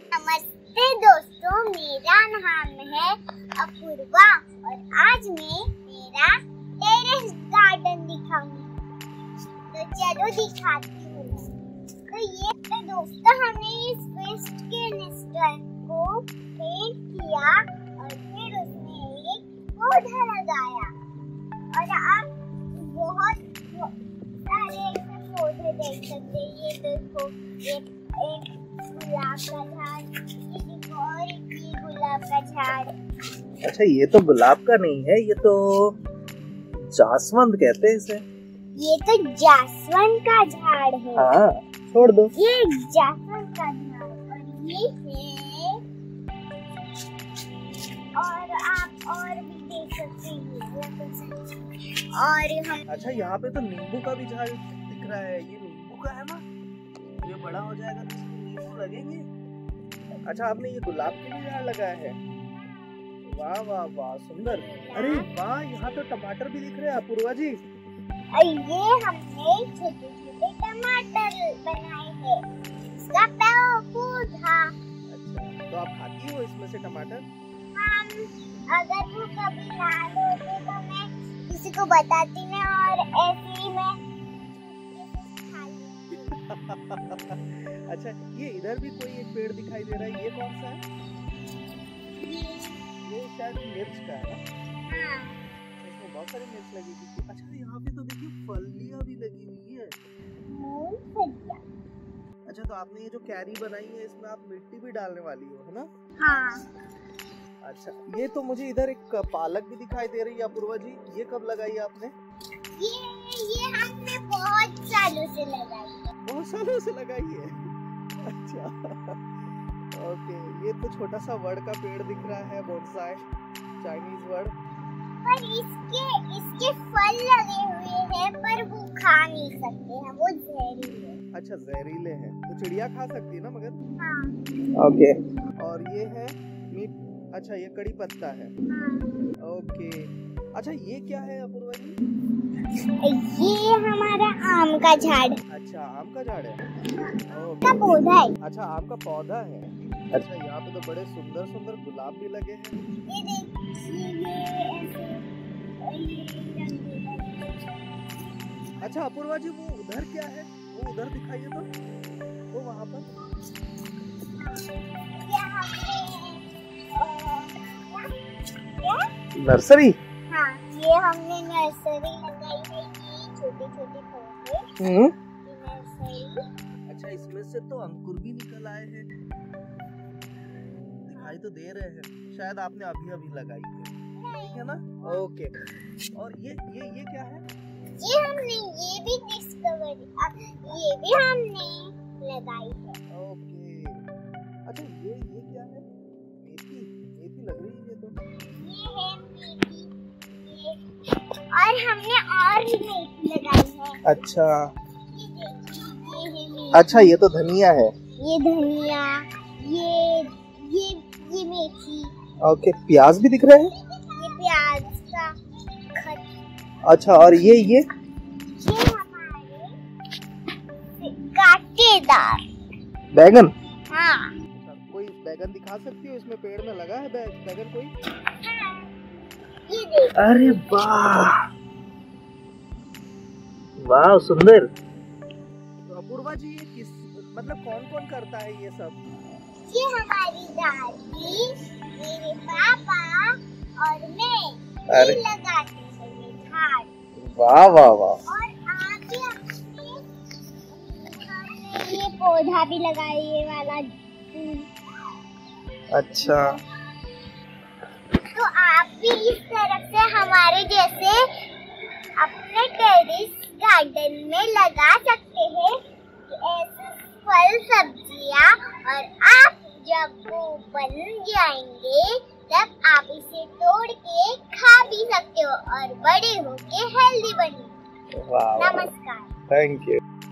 नमस्ते दोस्तों, मेरा नाम है अपूर्वा और आज मैं मेरा टेरेस गार्डन दिखाऊंगी। तो चलो दिखाती हूँ। तो ये दोस्तों, हमने इस वेस्ट के नेस्टर को पेंट किया और फिर उसमें एक पौधा लगाया और आप बहुत सारे पौधे देख सकते हैं। ये देखो, एक गुलाब का झाड़, ये देखो, और ये गुलाब का झाड़। अच्छा, ये तो गुलाब का नहीं है, ये तो जासवंत कहते हैं इसे। ये तो जासवंत का झाड़ है। हाँ, छोड़ दो। ये जासवंत का झाड़ और ये है, और आप और भी देख सकते हैं। और हम अच्छा, यहाँ पे तो नींबू का भी झाड़ दिख रहा है। ये नींबू का है ना, ये बड़ा हो जाएगा तो इसमें नींबू लगेंगे। अच्छा, आपने ये गुलाब के भी झाड़ लगाया है। वाह वाह वाह, सुंदर। अरे वाह, यहाँ तो टमाटर भी दिख रहे हैं अपूर्वा जी। ये हमने छोटे छोटे टमाटर बनाए हैं, इसका पौधा। अच्छा, तो आप खाती हो इसमें से टमाटर? अगर वो कभी लाल होते तो मैं किसी को बताती नहीं, और ऐसे ही मैं खा लेती। अच्छा, ये इधर भी कोई एक पेड़ दिखाई दे रहा है, ये कौन सा है? ये शायद मिर्च का है ना? हाँ। इसमें बहुत सारी मिर्च लगी हुई। अच्छा, यहाँ पे तो देखिए फलियां भी लगी हुई है। अच्छा, तो आपने ये जो कैरी बनाई है, इसमें आप मिट्टी भी डालने वाली हो, है ना? हाँ। अच्छा, ये तो मुझे इधर एक पालक भी दिखाई दे रही है अपूर्वा जी। ये कब लगाई आपने? ये हमने बहुत सालों से लगाई है। बहुत सालों से लगाई है। अच्छा, ओके। ये तो छोटा सा वड का पेड़ दिख रहा है, बोनसाई, चाइनीज वड। पर इसके फल लगे हुए हैं, पर वो खा नहीं सकते हैं, वो जहरीले हैं। अच्छा, जहरीले हैं, तो चिड़िया खा सकती है ना मगर? हाँ। ओके। और ये है मीट। अच्छा, ये कड़ी पत्ता है। हाँ। ओके। अच्छा, ये क्या है अपूर्वा जी? ये हमारा आम का झाड़। अच्छा, आम का झाड़ है। का पौधा है। अच्छा, आम का पौधा है। अच्छा, यहाँ पे तो बड़े सुंदर सुंदर गुलाब भी लगे हैं। ये देखिए, अच्छा अपूर्वा जी, वो उधर क्या है? वो उधर दिखाइए तो, वो वहाँ पर। नर्सरी? हाँ, ये हमने नर्सरी लगाई है। ये छोटे छोटे पौधे नर्सरी। अच्छा, इसमें से तो अंकुर भी निकल आए हैं, दिखाई तो दे रहे हैं। शायद आपने अभी अभी लगाई है, ठीक है ना? ओके। और ये क्या है? ये भी डिस्कवरी, ये भी हमने लगाई है। ओके। अच्छा, ये क्या है? मेथी लग रही है। ये है मेथी, और हमने और भी मेथी लगाई है। अच्छा। ये देखिए, ये है मेथी। अच्छा, ये तो धनिया है। ये धनिया, ये मेथी। ओके, प्याज भी दिख रहे हैं। ये प्याज का खत। अच्छा, और ये हमारे कांटेदार बैगन। हाँ। कोई बैगन दिखा सकती हो? इसमें पेड़ में लगा है बैगन कोई? ये देखो। अरे वाह वाह, सुंदर। तो अपूर्वा जी, ये किस मतलब कौन करता है ये सब? ये हमारी दादी, मेरे पापा और मैं अरे लगाते हैं ये झाड़। वाह वाह वाह। और आगे हमने ये पौधा भी लगाया, ये वाला। अच्छा, तो आप भी इस तरफ से हमारे जैसे अपने टेरेस गार्डन में लगा सकते हैं ऐसे फल सब्जियां, और आप जब वो बन जाएंगे तब आप इसे तोड़ के खा भी सकते हो और बड़े होके हेल्दी बनेंगे। वाह। नमस्कार। Thank you.